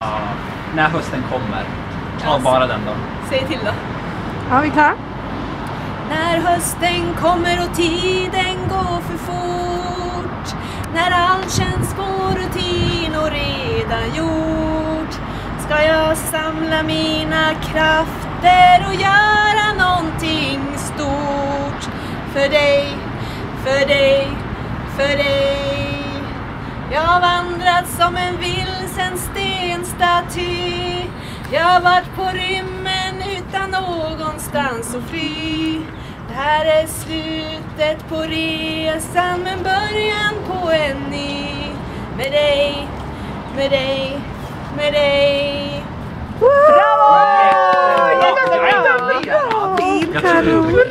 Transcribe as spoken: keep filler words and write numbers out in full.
Ja, när hösten kommer. Ja, bara den då. Säg till då. Ja, vi är klara. När hösten kommer och tiden går för fort, när allt känns på rutin och redan gjort, ska jag samla mina krafter och göra någonting stort. För dig, för dig, för dig. Jag har vandrat som en vilsen stenstaty. Jag har varit på rymmen utan någonstans att fly. Det här är slutet på resan men början på en ny. Med dig, med dig, med dig. Bravo! Jag tror